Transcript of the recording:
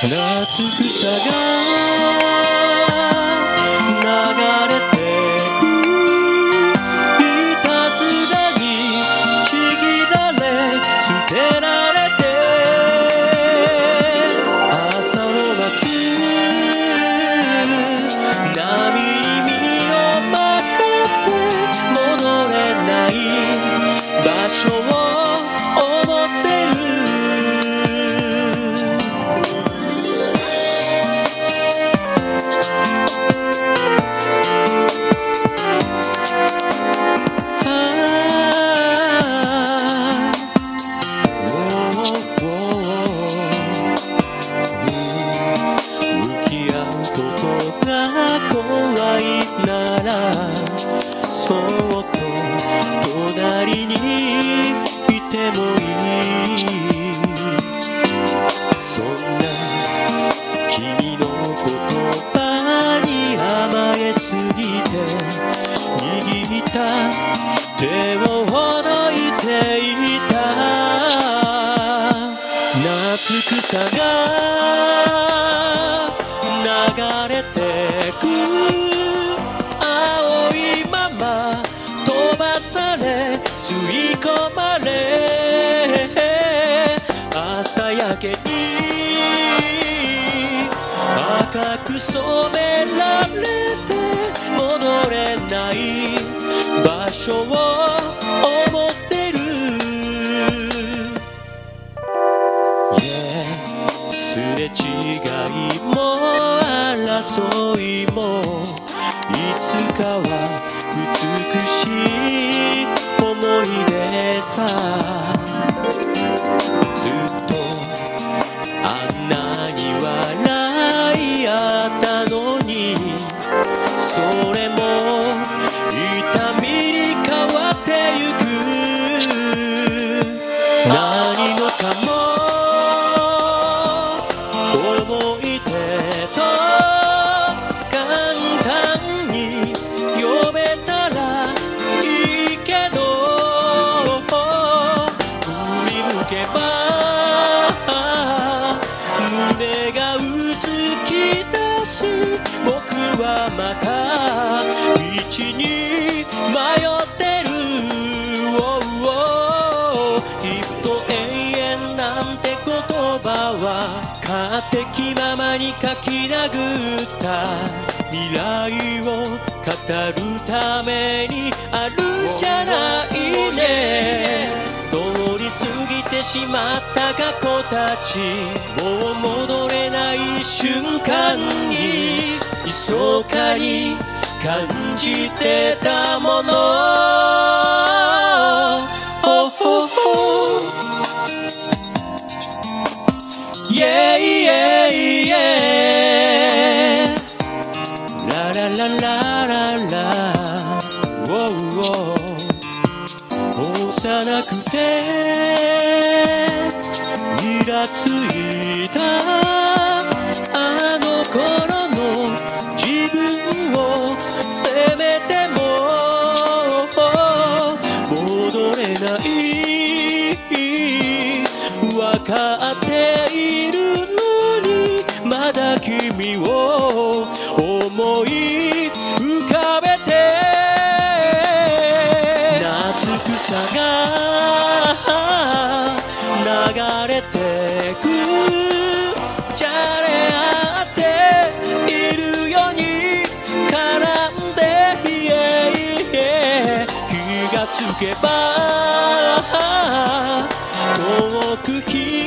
夏草が流れてく、いたずらにちぎられ捨てられて、朝の夏波に身を任せ戻れない場所を思ってる。そっと隣にいてもいい、そんな君の言葉に甘えすぎて握った手をほどいていた。夏草が流れてく、吸い込まれ朝焼けに赤く染められて戻れない場所を思ってる。Yeah、 すれ違いも争いもいつかは美しい思い出さ。ずっとあんなに笑い合ったのに、それも痛みに変わってゆく。何もかも思い出と簡単に呼べたらいいけど、胸がうずき出し、僕はまた道に迷ってる。きっと永遠なんて言葉は勝手気ままに書き殴った未来を語るためにあるんじゃないね。通り過ぎてしまった過去たち、もう戻れない瞬間に密かに感じてたもの。Yeah, yeah, yeah. La la la la la la. Whoa, whoa.幼くてイラついたあの頃の自分を責めても戻れない、分かっているのにまだ君を思い浮かべて、流れてく、じゃれ合っているように絡んで、気がつけば遠く